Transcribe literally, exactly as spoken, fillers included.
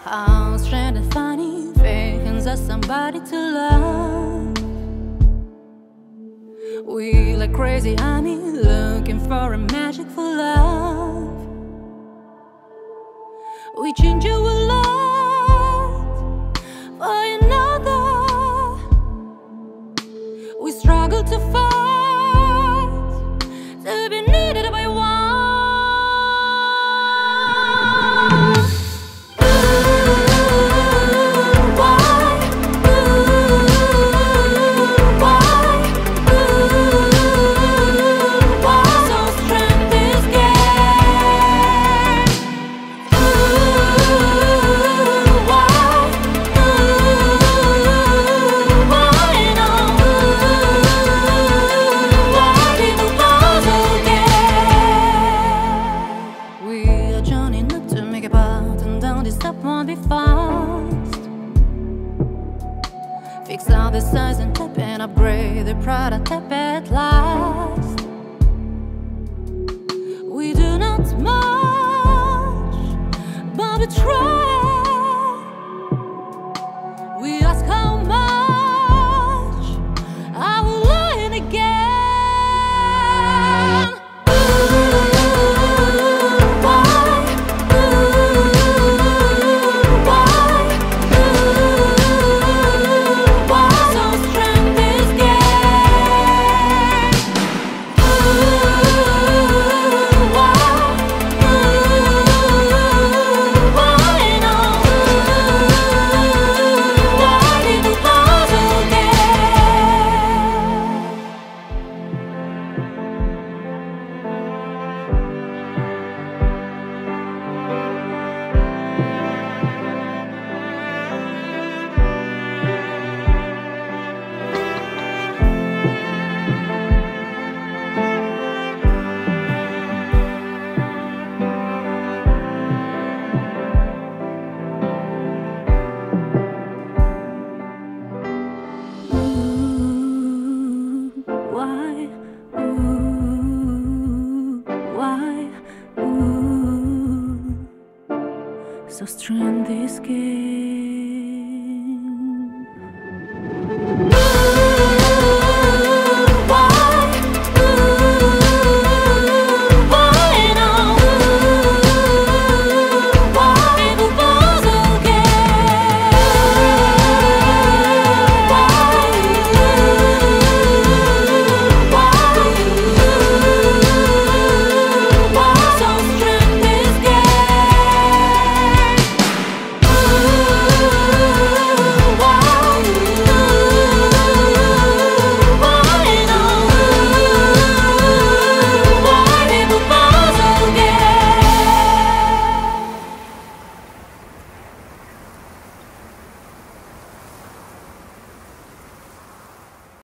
How strange and funny, faking as somebody to love. We like crazy honey, looking for a magic for love. We change our love for another. We struggle to fight, to be needed by one. Stop won't be fast. Fix all the size and tap and upgrade the product tap at last. We do not much, but we try. We ask how much I will learn again. So strange this game.